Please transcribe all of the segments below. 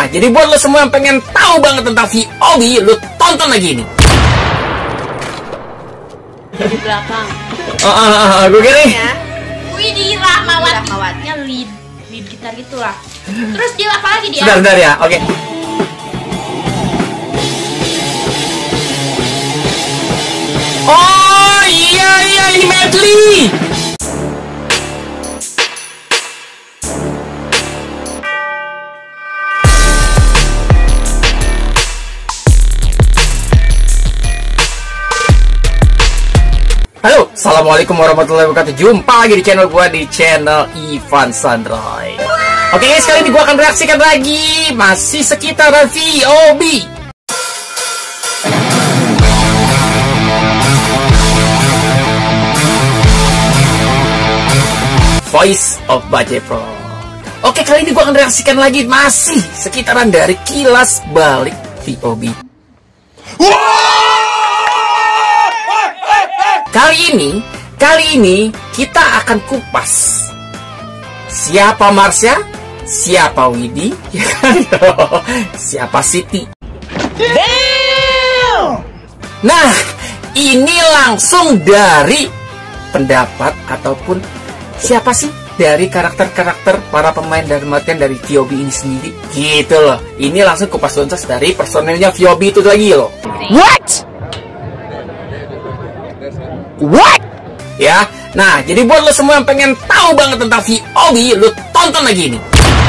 Nah, jadi buat lo semua yang pengen tahu banget tentang VOB, lo tonton lagi ini. Di belakang. Gue gini. Ya. Widih, Rahmawatnya lead gitar gitulah. Terus dia apa lagi dia? Sebentar ya, oke. Oh iya ini medley. Halo, assalamualaikum warahmatullahi wabarakatuh. Jumpa lagi di channel gua, di channel Ivan Sandroy. Oke guys, kali ini gua akan reaksikan lagi masih sekitaran VOB. Voice of Bajai Pro. Oke, kali ini gua akan reaksikan lagi masih sekitaran dari kilas balik VOB. Kali ini kita akan kupas siapa Marsha, siapa Widi, ya kan? Siapa Siti. Nah, ini langsung dari pendapat ataupun siapa sih dari karakter-karakter para pemain dan artian dari VOB ini sendiri, gitu loh. Ini langsung kupas tuntas dari personelnya VOB itu lagi loh. What? Ya, nah jadi buat lo semua yang pengen tahu banget tentang VOB, lo tonton lagi ini.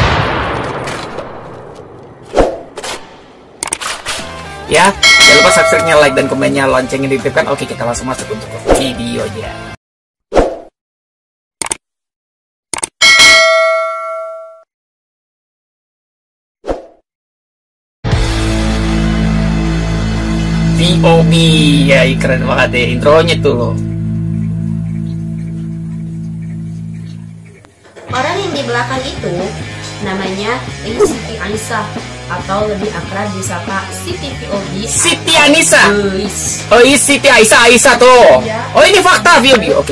Ya, jangan lupa subscribe-nya, like dan komennya, loncengnya diaktifkan. Oke, kita langsung masuk untuk videonya. VOB, ya keren banget deh intronya tuh loh. Orang yang di belakang itu namanya Siti Anissa atau lebih akrab disapa Siti VOB. Siti Anissa. Oh, Siti Aisyah tuh. Ya. Oh, ini fakta VOB. Oke.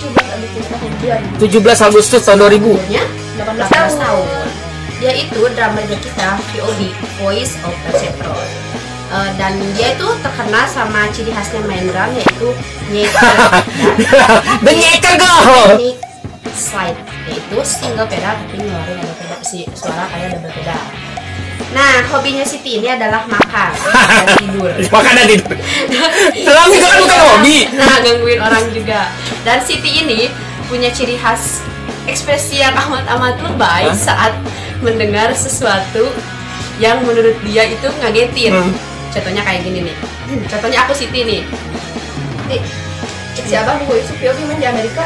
17 Agustus tahun 2000. 18 tahun. Dia itu drummernya kita VOB, Voice of Bajai Pro. Dan dia itu terkenal sama ciri khasnya main drum, yaitu nyeker dan nyeker go slide, yaitu single pedal tapi ngeluarin ada pedal suara kayak double pedal. Nah, hobinya Siti ini adalah makan dan tidur. Makan dan tidur. Terus itu kan bukan hobi. Nah, gangguin orang juga. Dan Siti ini punya ciri khas ekspresi yang amat lebay saat mendengar sesuatu yang menurut dia itu ngagetin. Contohnya kayak gini nih. Contohnya aku Siti nih. Siapa gue itu VOB main di Amerika?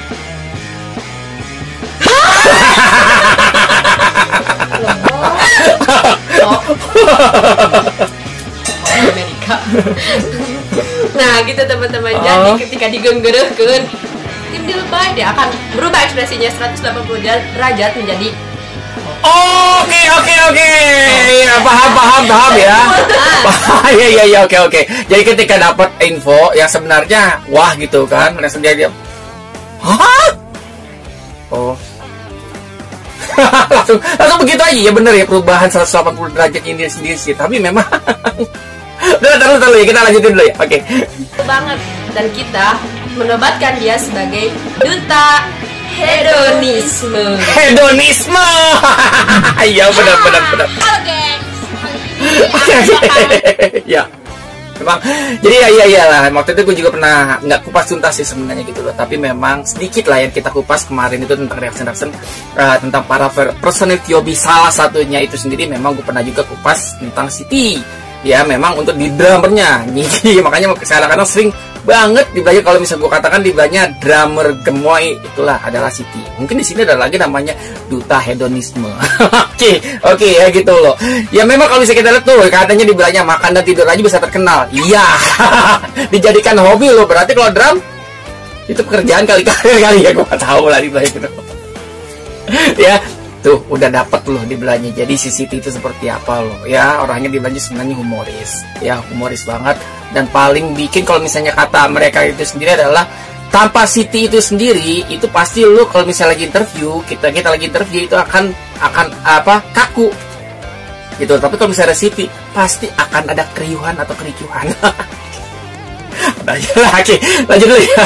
Amerika. Nah, gitu teman-teman. Jadi ketika digenggerehkeun, tim dilebay dia akan berubah ekspresinya 180 derajat menjadi Oke. Ya, paham ya. Iya, oke. Jadi ketika dapat info yang sebenarnya wah gitu kan, langsung dia hah? Oh. langsung begitu aja ya, bener ya, perubahan 180 derajat ini sendiri sih, tapi memang Taruh ya, kita lanjutin dulu ya. Oke. Banget, dan kita menobatkan dia sebagai duta hedonisme. Iya, benar. Halo gengs. Ya. Memang, jadi ya lah. Waktu itu gue juga pernah nggak kupas tuntas sih sebenarnya gitu loh. Tapi memang sedikit lah yang kita kupas kemarin itu tentang reaction tentang para personel VOB. Salah satunya itu sendiri memang gue pernah juga kupas tentang Siti. Ya memang untuk di drummernya, makanya kadang-kadang sering banget dibelajar, kalau misalnya gue katakan dibelanya drummer gemoy itulah adalah Siti. Mungkin di sini ada lagi namanya duta hedonisme. Oke ya gitu loh. Ya memang kalau bisa kita lihat tuh katanya dibelanya makan dan tidur aja bisa terkenal. Iya. Dijadikan hobi loh, berarti kalau drum itu pekerjaan kali ya, gue gak tahu lah dibelanya gitu. Ya tuh udah dapet loh dibelanya. Jadi si Siti itu seperti apa loh ya, orangnya dibelanya sebenarnya humoris banget. Dan paling bikin kalau misalnya kata mereka itu sendiri adalah tanpa Siti itu sendiri itu pasti lu kalau misalnya lagi interview kita lagi interview itu akan kaku gitu. Tapi kalau misalnya Siti pasti akan ada keriuhan atau kericuhan. Udah aja lah, oke, lanjut dulu ya.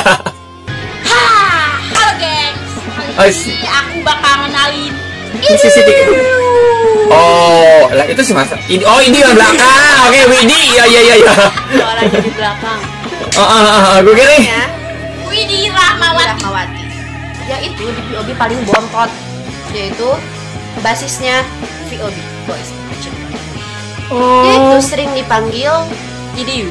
Halo gengs, kali ini aku bakal kenalin Si Siti. Oh, lah itu sih masa. Oh, ini yang belakang. Oke, Widi. Ya. Suaranya di belakang. Gue kira. Ya, Widi Rahmawati. Yaitu di VOB paling bontot, yaitu basisnya VOB Boys. Dia itu sering dipanggil Idiu.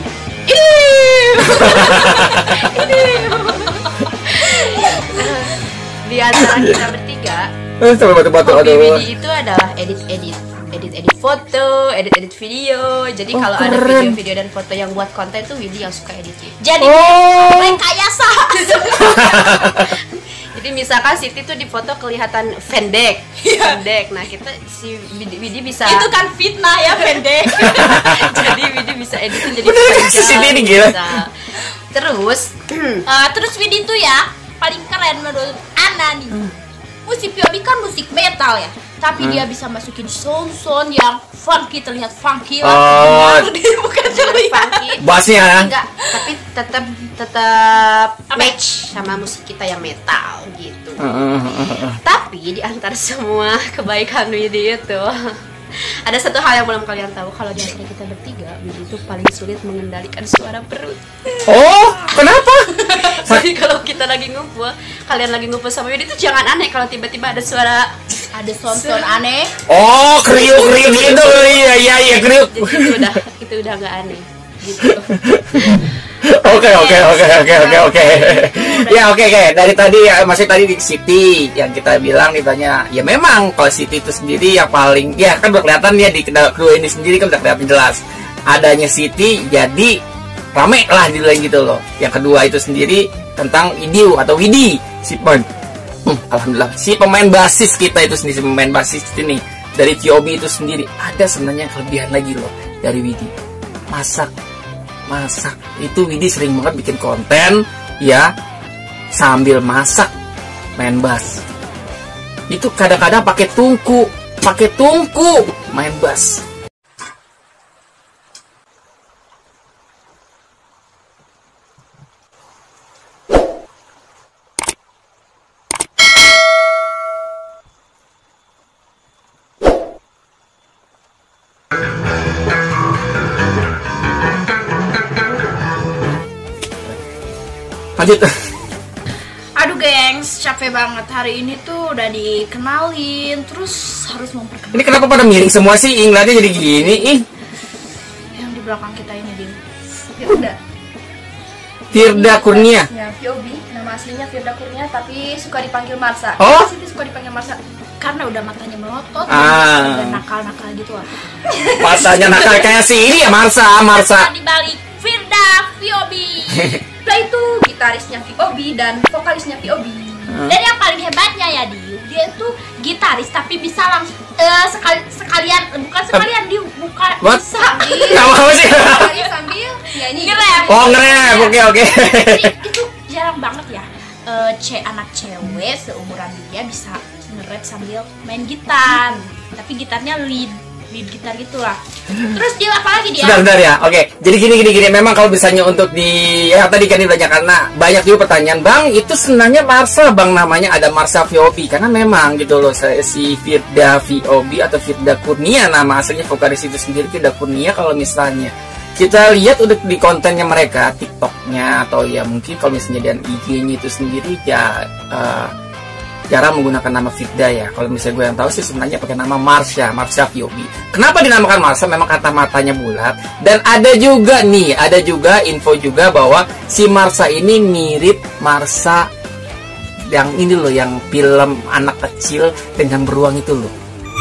Di antara kita bertiga, Coba batu-batu. hobi Widi itu adalah edit foto, edit video. Jadi kalau ada video-video dan foto yang buat konten tuh Widi yang suka edit. Jadi rekayasa. Jadi misalkan Siti tuh di foto kelihatan pendek. Nah kita si Widi bisa. Itu kan fitnah ya, pendek. Jadi Widi bisa editin jadi Bener, panjang. si Siti ini gila. Bisa. Terus Widi tuh ya paling keren menurut Ana nih. Musik POV kan musik metal ya, tapi dia bisa masukin sound yang funky, terlihat funky lah. Dia bukan terlihat funky. Bassnya ya? Enggak, tapi tetap match sama musik kita yang metal gitu. Tapi di antara semua kebaikan Widi itu ada satu hal yang belum kalian tahu, kalau di antara kita bertiga Widi itu paling sulit mengendalikan suara perut. Oh, kenapa? Jadi kalau kita lagi ngumpul, kalian lagi ngumpul sama Widi itu jangan aneh kalau tiba-tiba ada suara, ada sound aneh. Oh, kriuk gitu. Iya, kriuk. Jadi itu udah nggak aneh gitu. Oke. Ya, oke. Dari tadi ya, masih tadi di Siti yang kita bilang ditanya, ya memang kalau Siti itu sendiri yang paling, ya kan udah kelihatan ya di kru ini sendiri kan udah kelihatan jelas adanya Siti, jadi rame lah dibilang gitu loh. Yang kedua itu sendiri tentang Idiu atau Widi, alhamdulillah si pemain basis kita itu sendiri, pemain basis ini dari VOB itu sendiri ada sebenarnya kelebihan lagi loh dari Widi, masak itu. Widi sering banget bikin konten ya sambil masak main bass. Itu kadang-kadang pakai tungku main bass. Lanjut. Aduh gengs, capek banget hari ini tuh udah dikenalin, terus harus memperkenalkan. Ini kenapa pada miring semua sih? Inglatnya jadi gini, Yang di belakang kita ini Din. Firda Kurnia. Ya, VOB, nama aslinya Firda Kurnia, tapi suka dipanggil Marsa. Oh? Siti suka dipanggil Marsa karena udah matanya melotot, Ah. dan nakal-nakal gitu lah. Matanya nakal kayak si ini ya, Marsa. Di balik Firda VOB. Dia itu gitarisnya VOB dan vokalisnya VOB. Dan yang paling hebatnya ya dia itu gitaris tapi bisa langsung sekalian bukan What? bisa Apa sih? sambil nyanyi. Nge-rap. Oh, nge-rap. Oke. Jadi itu jarang banget ya. Anak cewek seumuran dia bisa nge-rap sambil main gitar. Tapi gitarnya lead gitar gitulah. Terus dia apa lagi dia? Sebentar ya. Oke. Jadi gini. Memang kalau misalnya untuk ya tadi kan banyak karena banyak juga pertanyaan, Bang, itu sebenarnya Marsa, Bang, namanya ada Marsa VOB karena memang gitu loh, si Firda VOB atau Firda Kurnia nama aslinya vokalis itu sendiri Firda Kurnia. Kalau misalnya kita lihat udah di kontennya mereka, TikToknya atau ya mungkin kalau misalnya dan IG-nya itu sendiri ya jarang menggunakan nama Firda ya. Kalau misalnya gue yang tahu sih sebenarnya pakai nama Marsha VOB. Kenapa dinamakan Marsha? Memang kata matanya bulat. Dan ada juga info juga bahwa si Marsha ini mirip Marsha yang ini loh, yang film anak kecil dengan beruang itu loh.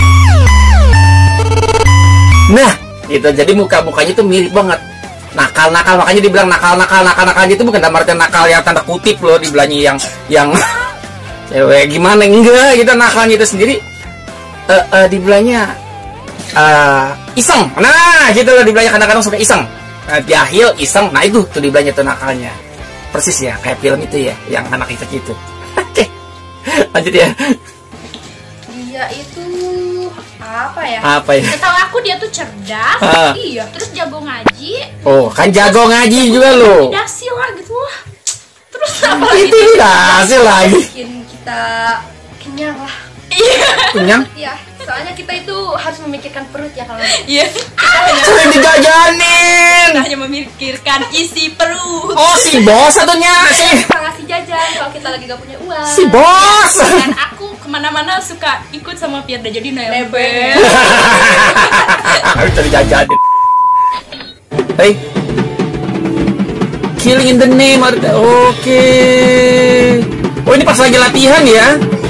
Nah, gitu. Jadi mukanya tuh mirip banget. Nakal, makanya dibilang nakal itu bukan dalam artian nakal yang tanda kutip loh, dibilangnya yang cewek gimana, enggak gitu. Nakalnya itu sendiri dibilangnya iseng. Nah gitu loh, dibilangnya kadang-kadang suka iseng, jahil, iseng. Nah itu tuh dibilangnya tuh nakalnya. Persis ya kayak film itu ya, yang anak kecil itu. Oke, lanjut ya. Dia itu apa ya? Apa ya? Setahu aku dia tuh cerdas, iya, terus jago ngaji. Oh, kan jago ngaji juga lo. Dasi lah gitu lah. Terus apa lagi? Itu dasi lagi. Bikin kita kenyang lah. Kenyang? Iya, soalnya kita itu harus memikirkan perut ya kalau. Iya. Sering dijajanin. Kita hanya memikirkan isi perut. Oh, si bos satunya sih. Kita ngasih jajan kalau kita lagi gak punya uang. Si bos. Dan aku kemana-mana suka ikut sama Firda jadi nebeng. Harus cari jajanin. Hey, Killing in the Name. Oke. Oh, ini pas lagi latihan ya.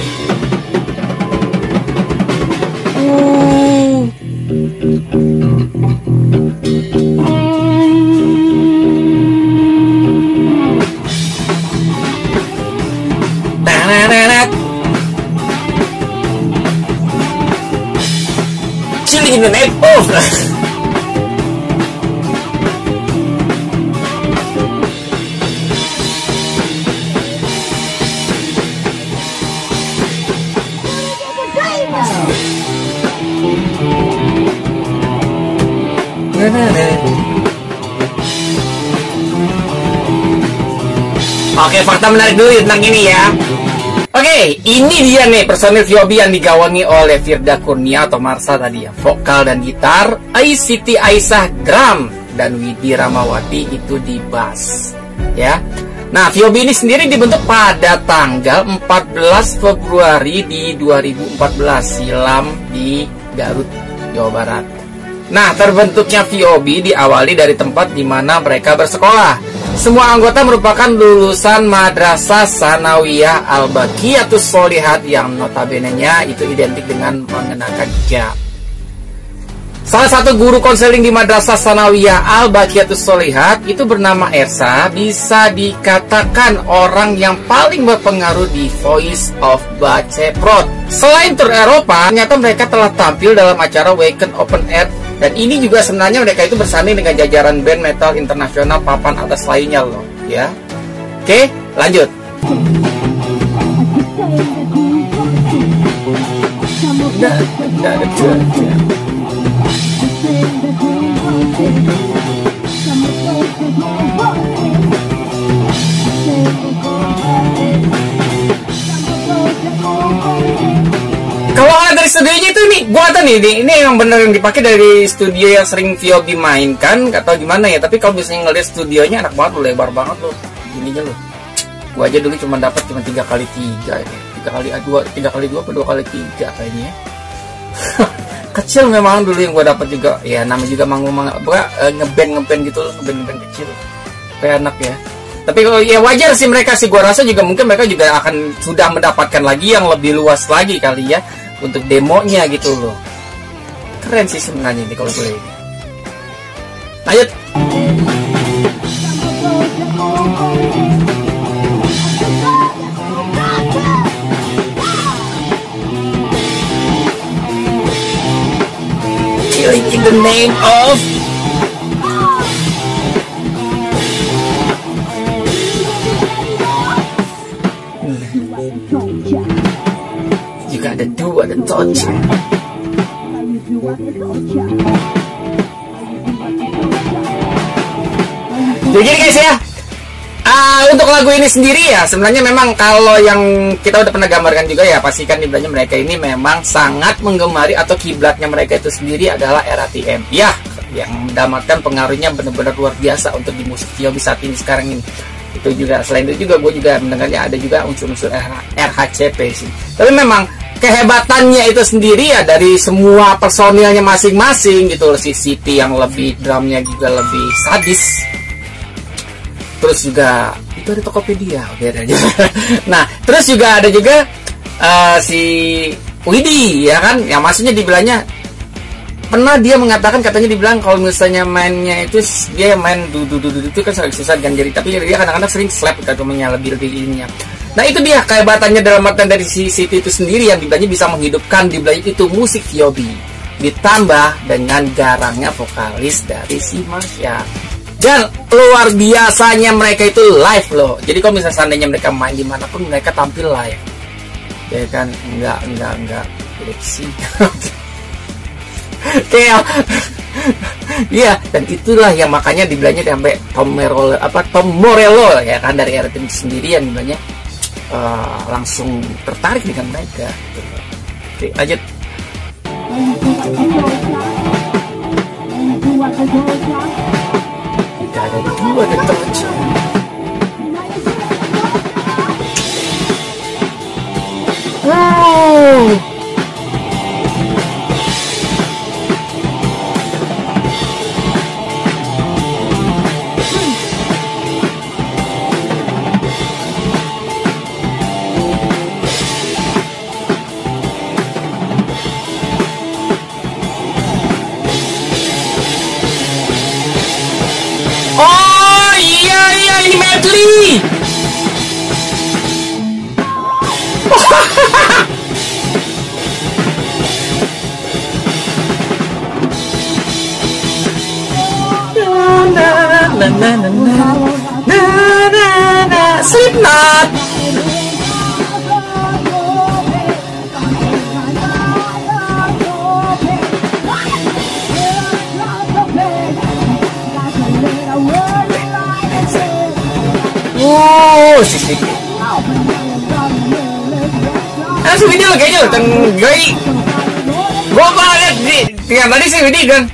Killing in the Name of. Oke, fakta menarik dulu tentang ini ya. Oke, ini dia nih personil VOB yang digawangi oleh Firda Kurnia atau Marsa tadi ya, vokal dan gitar, Siti Aisyah drum, dan Widi Ramawati itu di bass. Ya. Nah, VOB ini sendiri dibentuk pada tanggal 14 Februari di 2014 silam di Garut, Jawa Barat. Nah, terbentuknya VOB diawali dari tempat di mana mereka bersekolah. Semua anggota merupakan lulusan Madrasah Sanawiyah Al-Baqiyatus Sholihat yang notabene-nya itu identik dengan mengenakan hijab. Salah satu guru konseling di Madrasah Sanawiyah Al-Baqiyatus Sholihat itu bernama Ersa, bisa dikatakan orang yang paling berpengaruh di Voice of Baceprot. Selain tur Eropa, ternyata mereka telah tampil dalam acara Weekend Open Air. Dan ini juga sebenarnya mereka itu bersanding dengan jajaran band metal internasional papan atas lainnya loh, ya. Oke, lanjut. Kalau ada dari studionya itu nih, gua tahu nih, ini yang bener yang dipakai dari studio yang sering VOB mainkan, atau gimana ya? Tapi kalau misalnya ngeliat studionya enak banget loh, lebar banget loh, ininya loh. Gua aja dulu cuma dapat cuma 3x3 ya, 3x2 atau 2x3 kayaknya. Kecil memang dulu yang gua dapat juga, ya namanya juga ngeband gitu loh, ngeband kecil, kayak enak ya. Tapi kalau ya wajar sih mereka sih, gua rasa juga mungkin mereka juga akan sudah mendapatkan lagi yang lebih luas lagi kali ya untuk demonya gitu loh. Keren sih sebenarnya ini kalau boleh. Lanjut. Killing in the Name of. Juga ada dua, ada touch. Jadi guys ya, untuk lagu ini sendiri ya sebenarnya memang kalau yang kita udah pernah gambarkan juga ya, pastikan sebenarnya mereka ini memang sangat menggemari atau kiblatnya mereka itu sendiri adalah RATM ya, yang mendapatkan pengaruhnya benar-benar luar biasa untuk di musik VOB saat ini sekarang ini. Itu juga selain itu juga gue juga mendengarnya ada juga unsur-unsur RHCP sih. Tapi memang kehebatannya itu sendiri ya dari semua personilnya masing-masing gitu loh. Si Siti yang lebih drumnya juga lebih sadis. Terus juga itu ada Tokopedia, beda aja. Nah, terus juga ada juga si Widi ya kan, yang maksudnya dibilangnya pernah dia mengatakan, katanya dibilang kalau misalnya mainnya itu dia main dudu itu kan sering susah kan, jadi tapi dia kadang-kadang sering slap katanya lebih ininya. Nah itu dia kehebatannya dalam artian dari si Siti itu sendiri yang dibilangnya bisa menghidupkan dibilangnya itu musik VOB, ditambah dengan garangnya vokalis dari si Marsha. Dan luar biasanya mereka itu live loh. Jadi kalau misalnya seandainya mereka main dimanapun mereka tampil live, ya kan, enggak sih. Kayak iya, dan itulah yang makanya dibilangnya sampai Tom Morello ya kan, dari RT sendiri yang dibilangnya langsung tertarik dengan mereka. Oke, lanjut. Tidak ada dua deterjen. Wow. Oh iya ini medley. Slipknot. Sisi. Langsung video kayaknya tenggai. Gua banget di tadi sih video kan.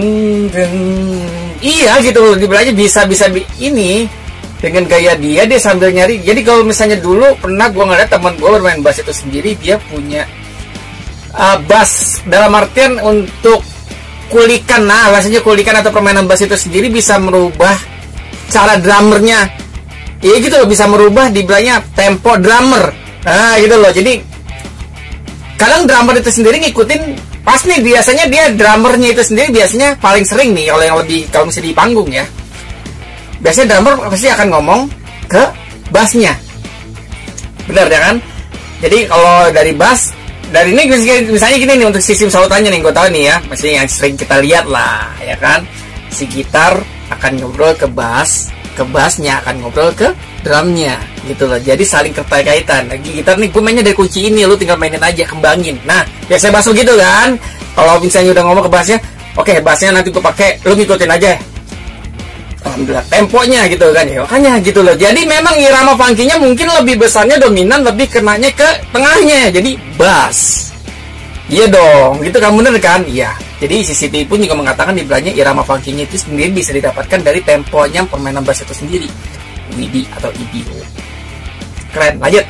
Iya gitu loh, dibilangnya bisa ini dengan gaya dia sambil nyari. Jadi kalau misalnya dulu pernah gua ngeliat teman gua bermain bass itu sendiri, dia punya bass dalam artian untuk kulikan. Nah, biasanya kulikan atau permainan bass itu sendiri bisa merubah cara drummernya. Iya gitu loh, bisa merubah dibilangnya tempo drummer. Nah gitu loh, jadi kadang drummer itu sendiri ngikutin pas nih, biasanya dia drummernya itu sendiri biasanya paling sering nih, kalau yang lebih kalau misalnya di panggung ya, biasanya drummer pasti akan ngomong ke bassnya, benar ya kan? Jadi kalau dari bass, dari ini misalnya gini nih, untuk sistem sautannya nih gue tahu nih ya, maksudnya yang sering kita lihat lah ya kan, si gitar akan ngobrol ke bass, ke bassnya akan ngobrol ke drumnya gitu loh, jadi saling keterkaitan. Lagi gitar nih gue mainnya dari kunci ini, lu tinggal mainin aja, kembangin. Nah biasanya bass gitu kan, kalau misalnya udah ngomong ke bassnya, oke bassnya nanti gue pakai, lu ngikutin aja alhamdulillah temponya gitu kan ya, makanya gitu loh. Jadi memang irama funky-nya mungkin lebih besarnya dominan, lebih kenanya ke tengahnya, jadi bass. Iya dong, gitu kan, bener kan? Iya. Jadi CCTV pun juga mengatakan dibilangnya irama funky-nya itu sendiri bisa didapatkan dari temponya permainan bass itu sendiri, WD atau EBO. Keren, lanjut.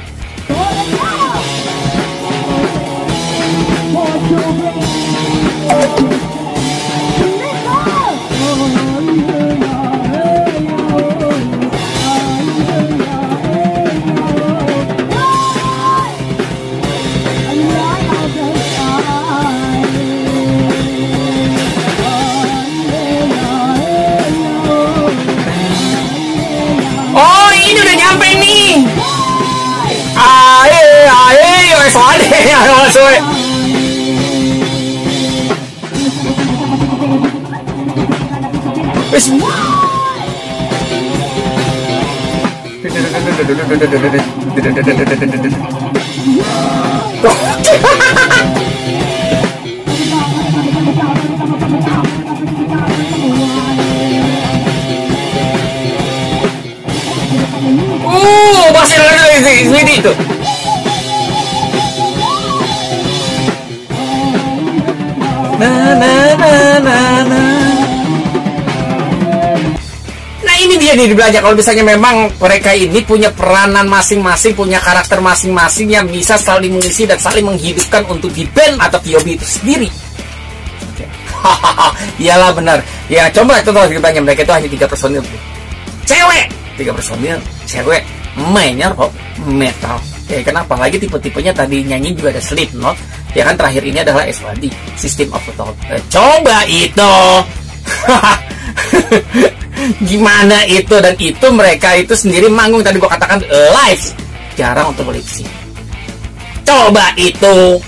Oh ini udah nyampe nih. Ayo soalnya masih ada ini tuh. Nah ini dia nih belajar, kalau misalnya memang mereka ini punya peranan masing-masing, punya karakter masing-masing yang bisa saling mengisi dan saling menghidupkan untuk di band atau POB itu sendiri. Iyalah benar. Ya coba itu kalau ditanya, mereka itu hanya 3 personil cewek, 3 personil cewek, mainnya rock metal. Ya kenapa lagi tipe-tipenya tadi nyanyi juga ada Slipknot, ya kan, terakhir ini adalah SWD, System of a Down. Coba itu gimana itu, dan itu mereka itu sendiri manggung tadi gua katakan live, jarang untuk lip sync. Coba itu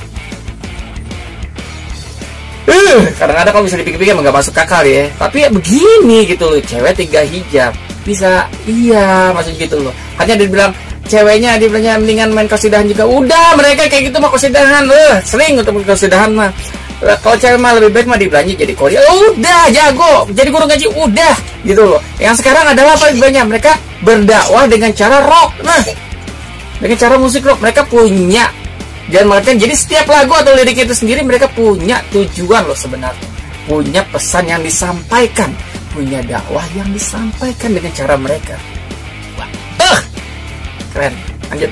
kadang-kadang kalau bisa dipikir-pikir nggak masuk akal ya, tapi ya begini gitu loh, cewek 3 hijab bisa, iya maksudnya gitu loh. Hanya dibilang ceweknya dibilangnya mendingan main kosidahan juga, udah mereka kayak gitu mah kosidahan, sering untuk kosidahan mah. Kalau cewek mah lebih baik mah dibelanja jadi kodi. Udah jago, jadi guru ngaji udah gitu loh. Yang sekarang adalah apa banyak mereka berdakwah dengan cara rock. Nah, dengan cara musik rock mereka punya dan mengerti. Jadi setiap lagu atau lirik itu sendiri mereka punya tujuan loh sebenarnya. Punya pesan yang disampaikan, punya dakwah yang disampaikan dengan cara mereka. Wah, keren. Lanjut.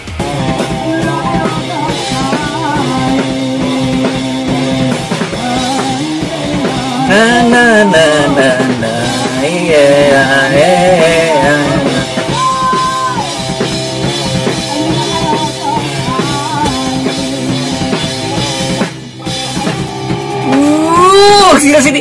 Na na na na na sini.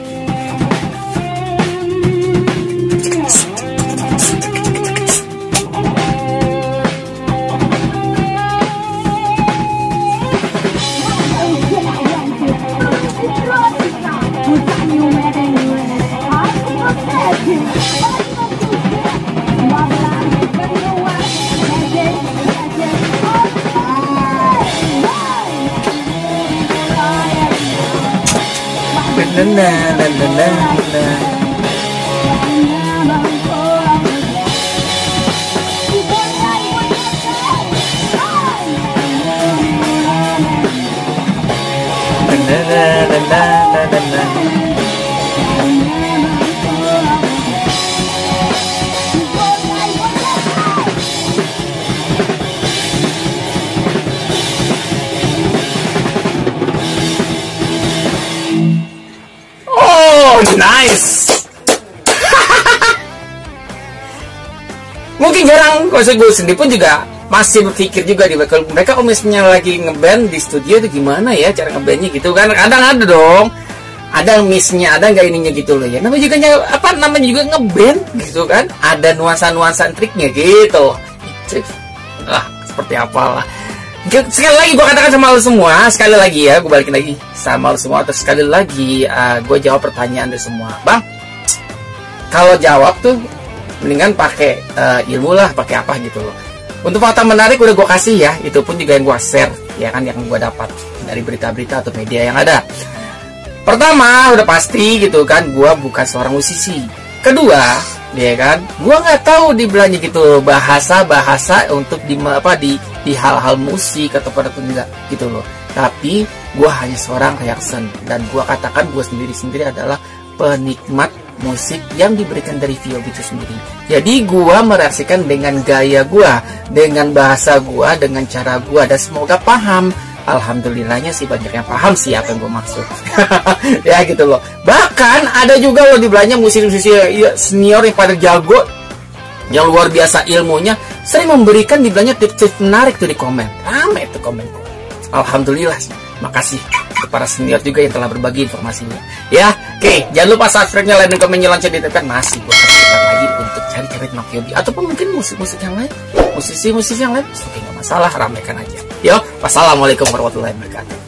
Na na na na na na. Nice. Mungkin jarang, maksud gue sendiri pun juga masih berpikir juga di bakal mereka misalnya lagi ngeband di studio itu gimana ya cara ngebandnya gitu kan. Kadang ada dong, ada miss-nya, ada nggak ininya gitu loh ya. Namanya juga apa namanya juga ngeband gitu kan. Ada nuansa-nuansa triknya gitu. Seperti apalah. Sekali lagi gue katakan sama lo semua, sekali lagi ya, gue balikin lagi sama lo semua. Terus sekali lagi gue jawab pertanyaan lo semua, bang. Kalau jawab tuh mendingan pakai ilmu lah, pakai apa gitu loh. Untuk fakta menarik udah gue kasih ya, itu pun juga yang gue share ya kan, yang gue dapat dari berita-berita atau media yang ada. Pertama udah pasti gitu kan, gue bukan seorang musisi. Kedua, ya kan, gue nggak tahu di belanja gitu bahasa untuk di hal-hal musik atau pada enggak gitu loh. Tapi gue hanya seorang reaction dan gue katakan gue sendiri adalah penikmat musik yang diberikan dari VOB itu sendiri. Jadi gue mereaksikan dengan gaya gue, dengan bahasa gue, dengan cara gue, dan semoga paham. Alhamdulillahnya sih banyak yang paham sih apa yang gue maksud. Ya gitu loh. Bahkan ada juga loh di belanja musisi-musisi senior yang pada jago, yang luar biasa ilmunya, sering memberikan di belanja tips-tips menarik tuh di komen. Rame tuh komenku. Alhamdulillah sih. Makasih para senior juga yang telah berbagi informasinya. Ya, oke, jangan lupa subscribe-nya, like, dan komennya, lonceng ditekan. Masih gue kasih lagi untuk cari-cari Mak Yobi ataupun mungkin musik-musik yang lain, musisi yang lain, oke, nggak masalah, ramaikan aja. Yo, wassalamualaikum warahmatullahi wabarakatuh.